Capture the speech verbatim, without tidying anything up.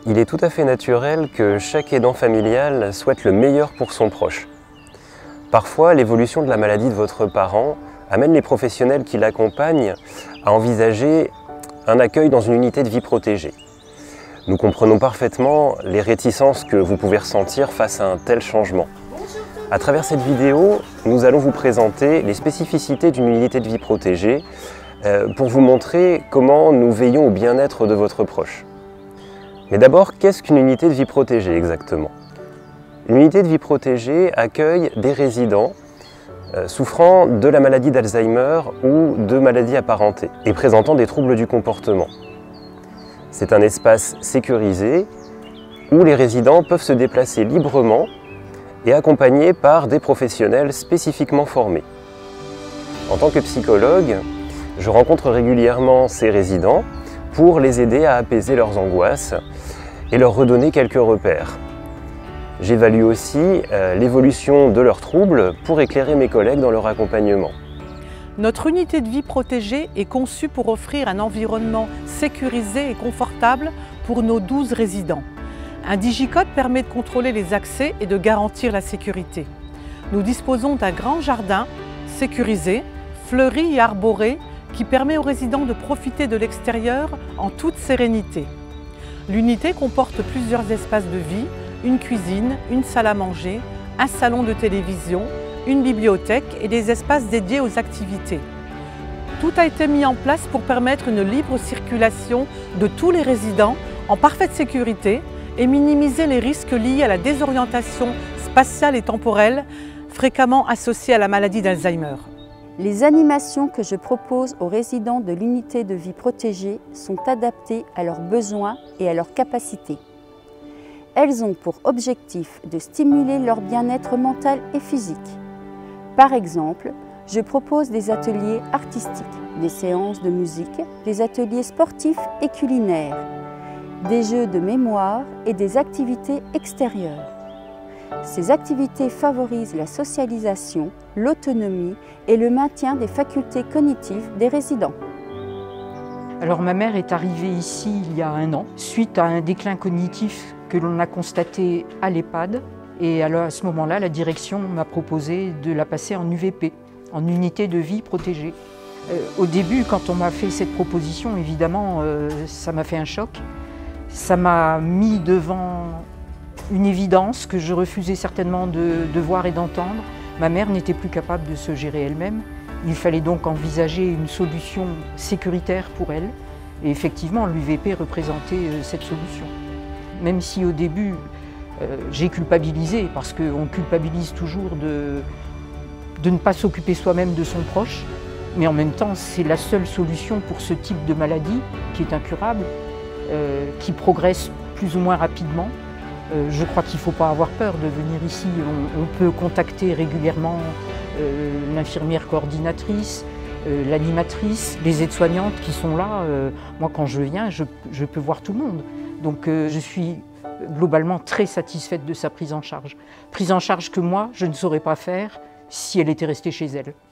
Il est tout à fait naturel que chaque aidant familial souhaite le meilleur pour son proche. Parfois, l'évolution de la maladie de votre parent amène les professionnels qui l'accompagnent à envisager un accueil dans une unité de vie protégée. Nous comprenons parfaitement les réticences que vous pouvez ressentir face à un tel changement. À travers cette vidéo, nous allons vous présenter les spécificités d'une unité de vie protégée euh, pour vous montrer comment nous veillons au bien-être de votre proche. Mais d'abord, qu'est-ce qu'une unité de vie protégée exactement? Une unité de vie protégée accueille des résidents euh, souffrant de la maladie d'Alzheimer ou de maladies apparentées et présentant des troubles du comportement. C'est un espace sécurisé où les résidents peuvent se déplacer librement et accompagnés par des professionnels spécifiquement formés. En tant que psychologue, je rencontre régulièrement ces résidents pour les aider à apaiser leurs angoisses et leur redonner quelques repères. J'évalue aussi euh, l'évolution de leurs troubles pour éclairer mes collègues dans leur accompagnement. Notre unité de vie protégée est conçue pour offrir un environnement sécurisé et confortable pour nos douze résidents. Un digicode permet de contrôler les accès et de garantir la sécurité. Nous disposons d'un grand jardin sécurisé, fleuri et arboré qui permet aux résidents de profiter de l'extérieur en toute sérénité. L'unité comporte plusieurs espaces de vie, une cuisine, une salle à manger, un salon de télévision, une bibliothèque et des espaces dédiés aux activités. Tout a été mis en place pour permettre une libre circulation de tous les résidents en parfaite sécurité et minimiser les risques liés à la désorientation spatiale et temporelle fréquemment associée à la maladie d'Alzheimer. Les animations que je propose aux résidents de l'unité de vie protégée sont adaptées à leurs besoins et à leurs capacités. Elles ont pour objectif de stimuler leur bien-être mental et physique. Par exemple, je propose des ateliers artistiques, des séances de musique, des ateliers sportifs et culinaires, des jeux de mémoire et des activités extérieures. Ces activités favorisent la socialisation, l'autonomie et le maintien des facultés cognitives des résidents. Alors ma mère est arrivée ici il y a un an, suite à un déclin cognitif que l'on a constaté à l'EHPAD. Et alors à ce moment-là, la direction m'a proposé de la passer en U V P, en unité de vie protégée. Euh, au début, quand on m'a fait cette proposition, évidemment, euh, ça m'a fait un choc. Ça m'a mis devant une évidence que je refusais certainement de, de voir et d'entendre. Ma mère n'était plus capable de se gérer elle-même. Il fallait donc envisager une solution sécuritaire pour elle. Et effectivement, l'U V P représentait cette solution. Même si au début, euh, j'ai culpabilisé, parce qu'on culpabilise toujours de, de ne pas s'occuper soi-même de son proche. Mais en même temps, c'est la seule solution pour ce type de maladie qui est incurable, euh, qui progresse plus ou moins rapidement. Euh, je crois qu'il ne faut pas avoir peur de venir ici. On, on peut contacter régulièrement euh, l'infirmière coordinatrice, euh, l'animatrice, les aides-soignantes qui sont là. Euh, moi, quand je viens, je, je peux voir tout le monde. Donc euh, je suis globalement très satisfaite de sa prise en charge. Prise en charge que moi, je ne saurais pas faire si elle était restée chez elle.